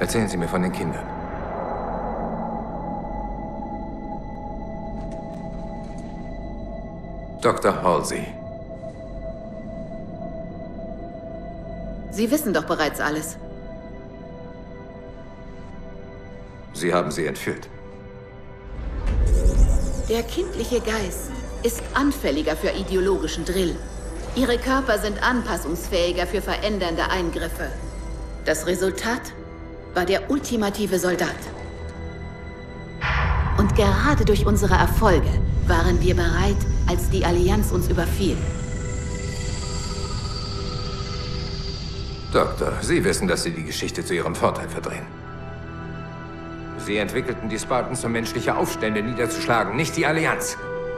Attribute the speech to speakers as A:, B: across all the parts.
A: Erzählen Sie mir von den Kindern. Dr. Halsey.
B: Sie wissen doch bereits alles.
A: Sie haben sie entführt.
B: Der kindliche Geist ist anfälliger für ideologischen Drill. Ihre Körper sind anpassungsfähiger für verändernde Eingriffe. Das Resultat war der ultimative Soldat. Und gerade durch unsere Erfolge waren wir bereit, als die Allianz uns überfiel.
A: Doktor, Sie wissen, dass Sie die Geschichte zu Ihrem Vorteil verdrehen. Sie entwickelten die Spartans, um menschliche Aufstände niederzuschlagen, nicht die Allianz.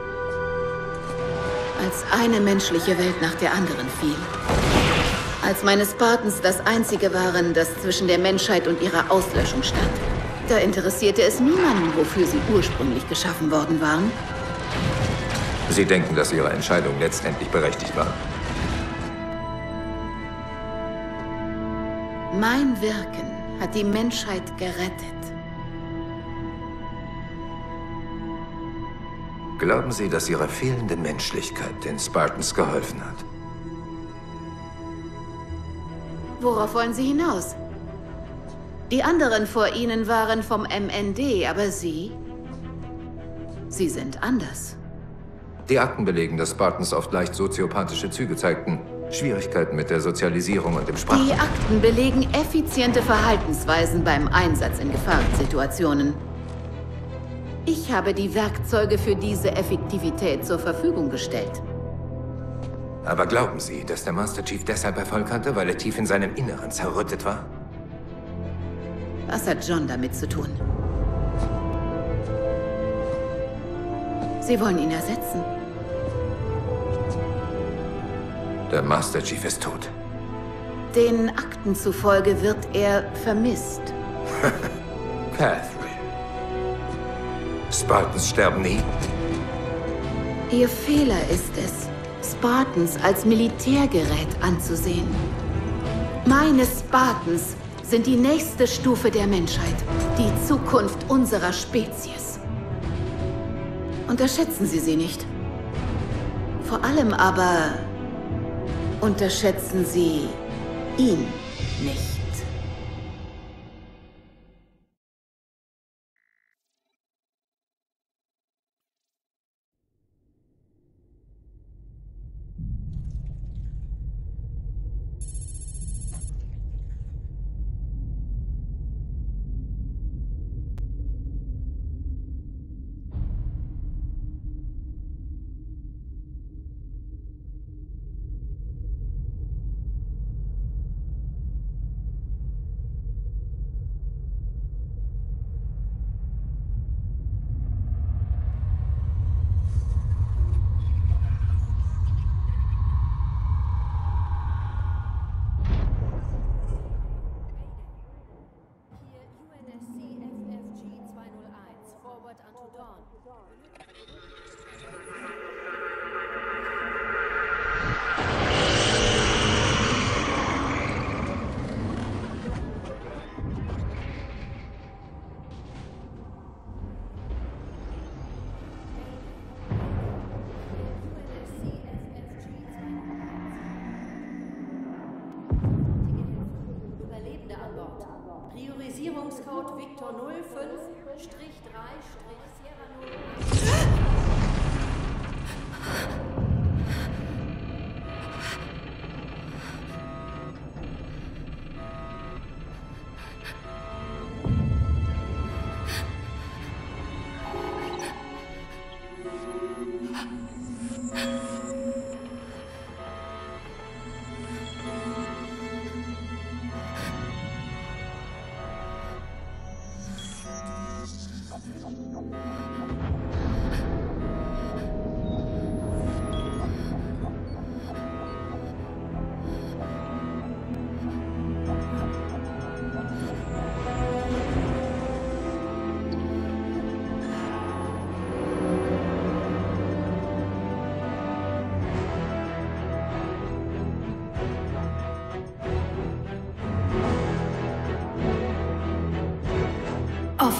B: Als eine menschliche Welt nach der anderen fiel. Als meine Spartans das Einzige waren, das zwischen der Menschheit und ihrer Auslöschung stand. Da interessierte es niemanden, wofür sie ursprünglich geschaffen worden waren.
A: Sie denken, dass Ihre Entscheidung letztendlich berechtigt war?
B: Mein Wirken hat die Menschheit gerettet.
A: Glauben Sie, dass Ihre fehlende Menschlichkeit den Spartans geholfen hat?
B: Worauf wollen Sie hinaus? Die anderen vor Ihnen waren vom MND, aber Sie sind anders.
A: Die Akten belegen, dass Spartans oft leicht soziopathische Züge zeigten, Schwierigkeiten mit der Sozialisierung und dem Sprach...
B: Die Akten belegen effiziente Verhaltensweisen beim Einsatz in Gefahrensituationen. Ich habe die Werkzeuge für diese Effektivität zur Verfügung gestellt.
A: Aber glauben Sie, dass der Master Chief deshalb Erfolg hatte, weil er tief in seinem Inneren zerrüttet war?
B: Was hat John damit zu tun? Sie wollen ihn ersetzen.
A: Der Master Chief ist tot.
B: Den Akten zufolge wird er vermisst.
A: Catherine. Spartans sterben nie?
B: Ihr Fehler ist es, Spartans als Militärgerät anzusehen. Meine Spartans sind die nächste Stufe der Menschheit, die Zukunft unserer Spezies. Unterschätzen Sie sie nicht. Vor allem aber unterschätzen Sie ihn nicht.
C: Priorisierungscode Victor 05-3-Sierra 01.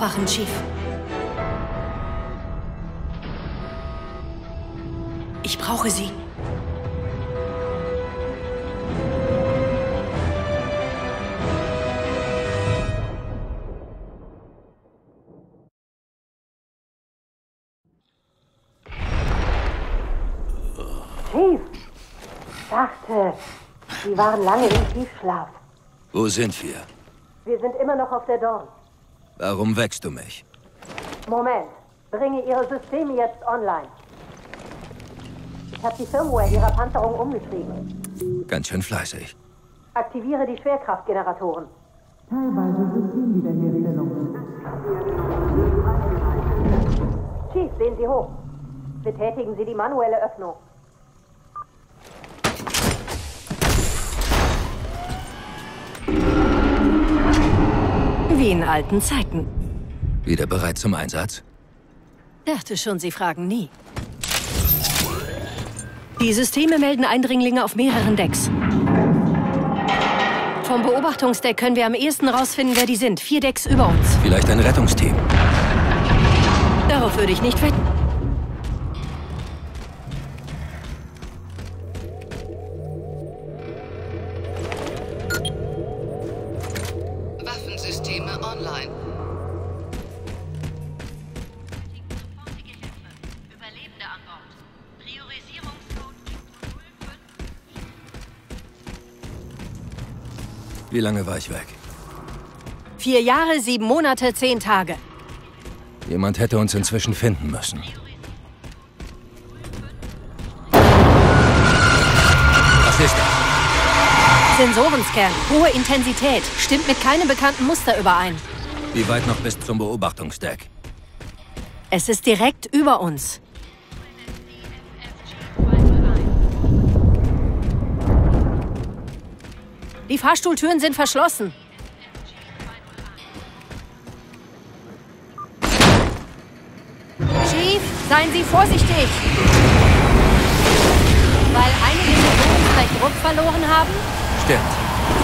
D: Aufwachen, Chief. Ich brauche Sie.
C: Chief! Ich dachte, Sie waren lange im Tiefschlaf.
E: Wo sind wir?
C: Wir sind immer noch auf der Dawn.
E: Warum wächst du mich?
C: Moment. Bringe Ihre Systeme jetzt online. Ich habe die Firmware Ihrer Panzerung umgeschrieben.
E: Ganz schön fleißig.
C: Aktiviere die Schwerkraftgeneratoren.
F: Teilweise Systemwiederherstellung.
C: Chief, sehen Sie hoch. Betätigen Sie die manuelle Öffnung.
D: Wie in alten Zeiten.
E: Wieder bereit zum Einsatz?
D: Dachte schon, Sie fragen nie. Die Systeme melden Eindringlinge auf mehreren Decks. Vom Beobachtungsdeck können wir am ehesten rausfinden, wer die sind. 4 Decks über uns.
E: Vielleicht ein Rettungsteam.
D: Darauf würde ich nicht wetten.
G: Waffensysteme online.
H: Überlebende an Bord. Priorisierungscode 05.
E: Wie lange war ich weg?
D: 4 Jahre, 7 Monate, 10 Tage.
E: Jemand hätte uns inzwischen finden müssen. Was ist das?
D: Sensorenscan, hohe Intensität, stimmt mit keinem bekannten Muster überein.
E: Wie weit noch bis zum Beobachtungsdeck?
D: Es ist direkt über uns. Die Fahrstuhltüren sind verschlossen. Chief, seien Sie vorsichtig! Weil einige Personen vielleicht Druck verloren haben?
E: Stimmt.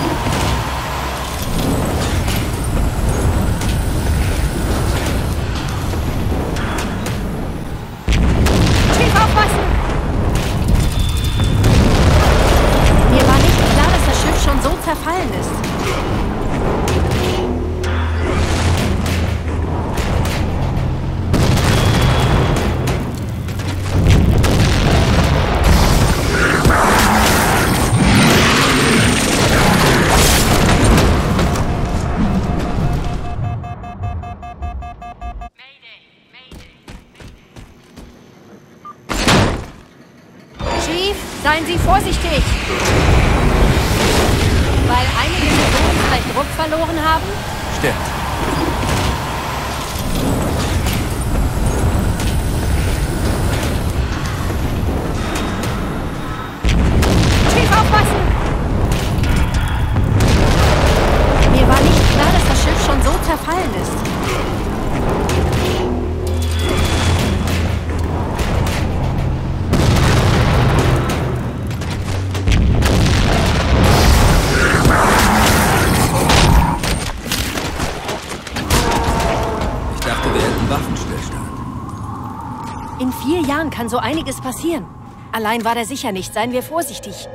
D: Chief, aufpassen! Mir war nicht klar, dass das Schiff schon so zerfallen ist. Chief, seien Sie vorsichtig! Weil einige Personen vielleicht Druck verloren haben?
E: Stimmt.
D: Chief, aufpassen! Mir war nicht klar, dass das Schiff schon so zerfallen ist.
E: Ich dachte, wir hätten Waffenstillstand.
D: In 4 Jahren kann so einiges passieren. Allein war der sicher nicht. Seien wir vorsichtig.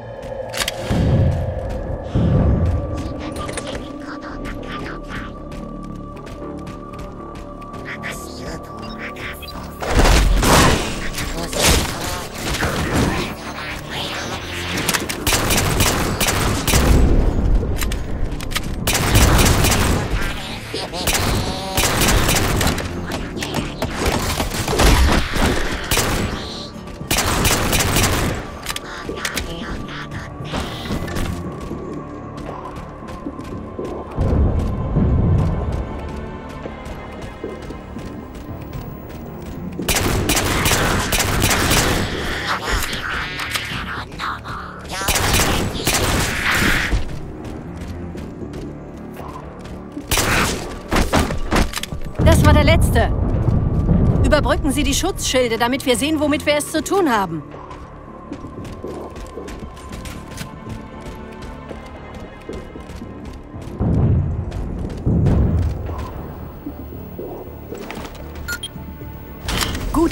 D: Das war der letzte. Überbrücken Sie die Schutzschilde, damit wir sehen, womit wir es zu tun haben.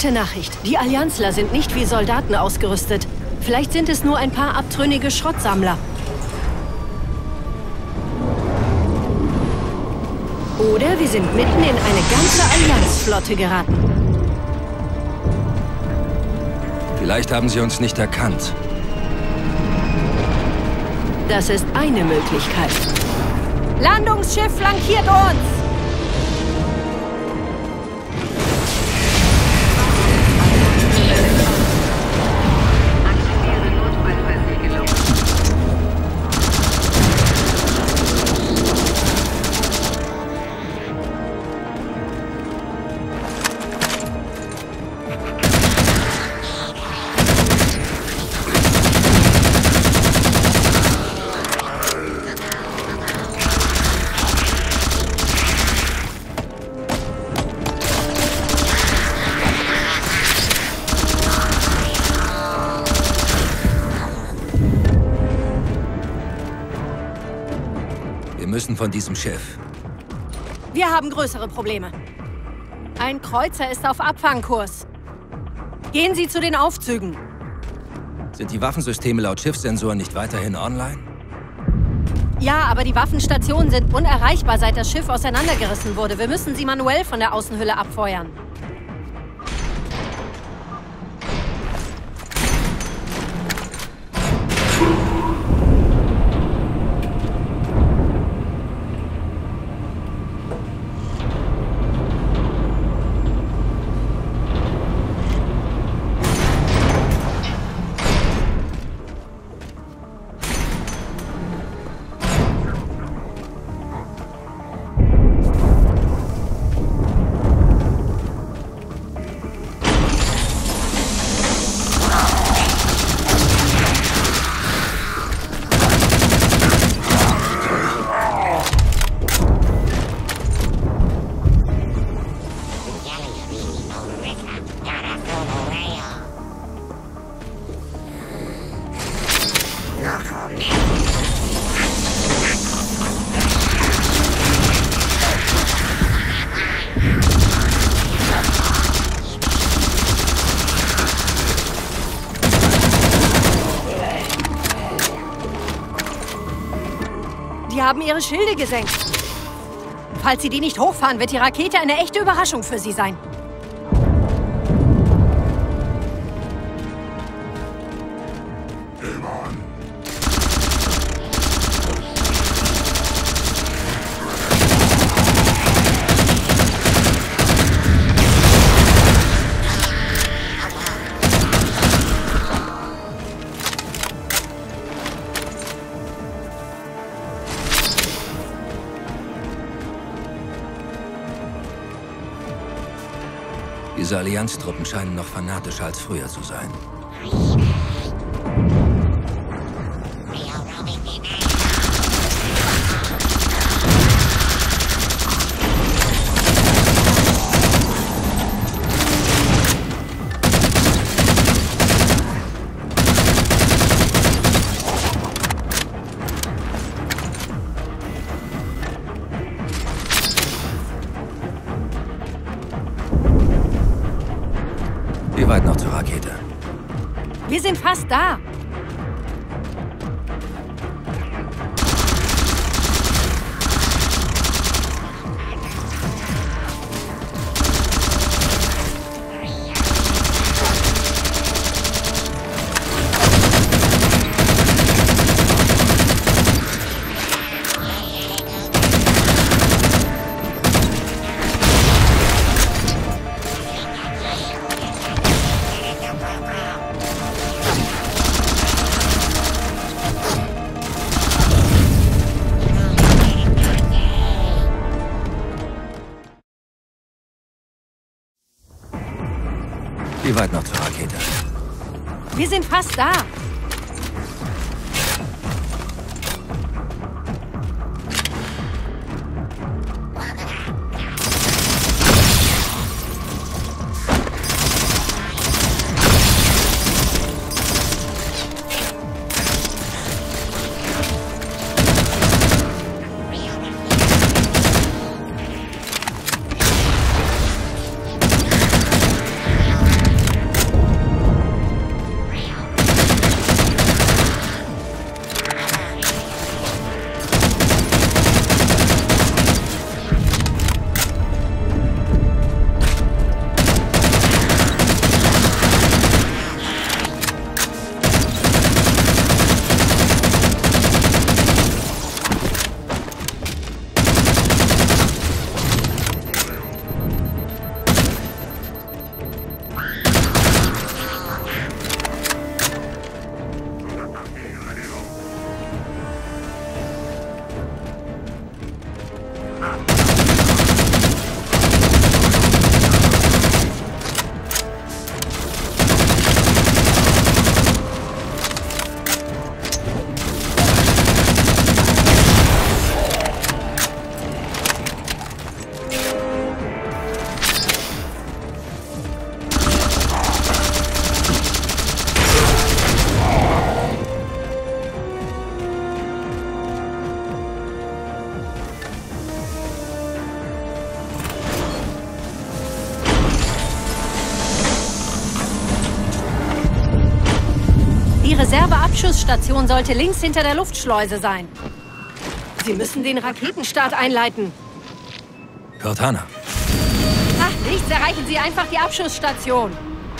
D: Gute Nachricht. Die Allianzler sind nicht wie Soldaten ausgerüstet. Vielleicht sind es nur ein paar abtrünnige Schrottsammler. Oder wir sind mitten in eine ganze Allianzflotte geraten.
E: Vielleicht haben sie uns nicht erkannt.
D: Das ist eine Möglichkeit. Landungsschiff flankiert uns!
H: Aktiviere Notfallversiegelung.
E: Wir müssen von diesem Schiff.
D: Wir haben größere Probleme. Ein Kreuzer ist auf Abfangkurs. Gehen Sie zu den Aufzügen.
E: Sind die Waffensysteme laut Schiffssensoren nicht weiterhin online?
D: Ja, aber die Waffenstationen sind unerreichbar, seit das Schiff auseinandergerissen wurde. Wir müssen sie manuell von der Außenhülle abfeuern. Die haben ihre Schilde gesenkt. Falls sie die nicht hochfahren, wird die Rakete eine echte Überraschung für sie sein.
E: Diese Allianztruppen scheinen noch fanatischer als früher zu sein. Wie weit noch zur Rakete?
D: Wir sind fast da.
E: Wie weit noch zur Rakete?
D: Wir sind fast da. Die Reserveabschussstation sollte links hinter der Luftschleuse sein. Sie müssen den Raketenstart einleiten.
E: Cortana.
D: Ach, nichts, erreichen Sie einfach die Abschussstation.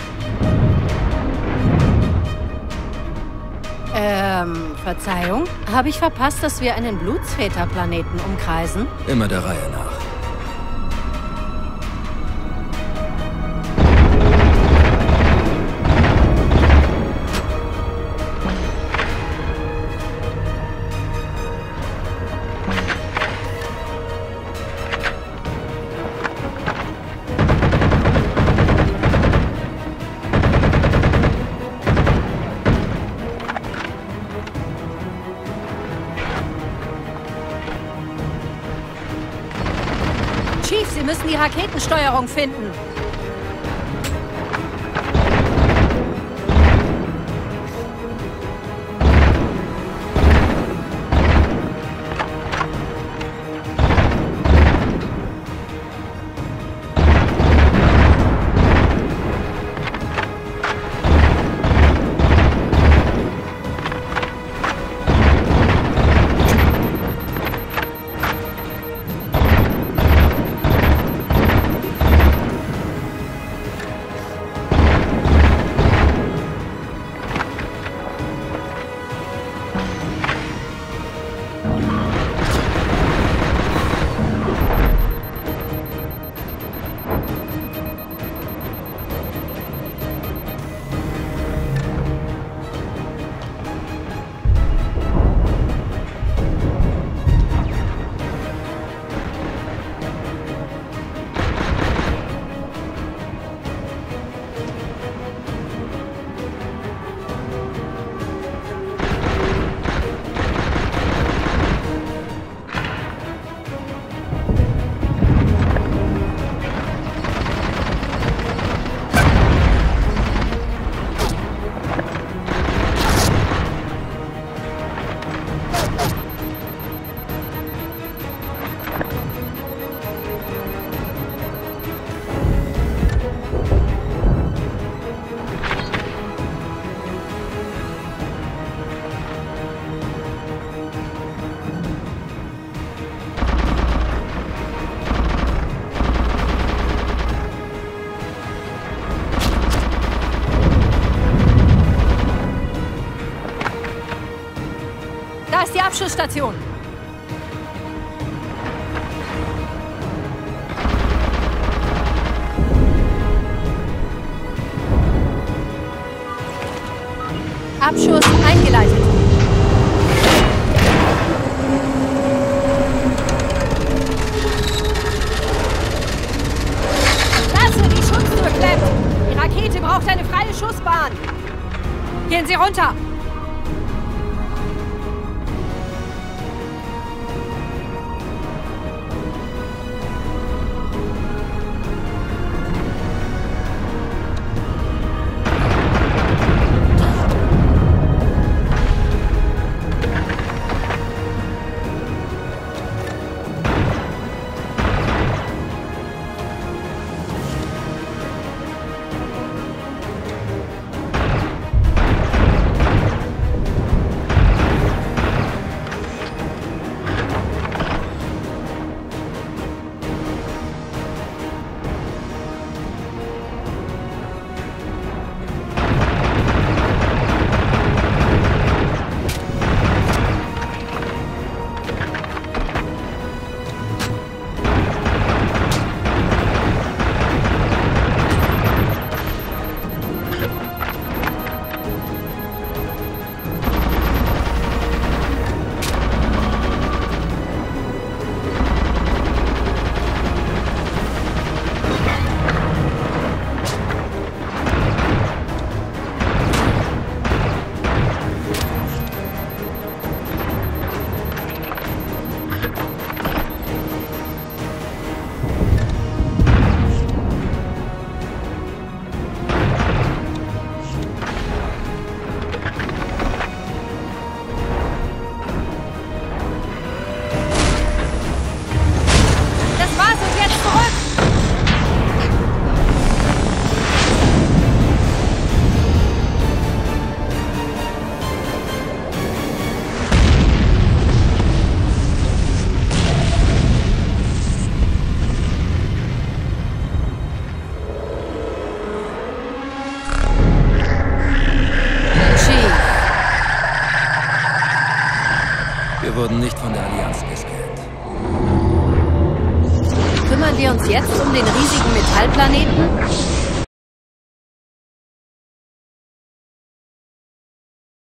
D: Verzeihung? Habe ich verpasst, dass wir einen Blutsväterplaneten umkreisen?
E: Immer der Reihe nach.
D: Chief, Sie müssen die Raketensteuerung finden. Da ist die Abschussstation. Abschuss eingeleitet. Lasse die Schutztür klemmt. Die Rakete braucht eine freie Schussbahn. Gehen Sie runter.
E: Wir wurden nicht von der Allianz gescannt.
D: Kümmern wir uns jetzt um den riesigen Metallplaneten?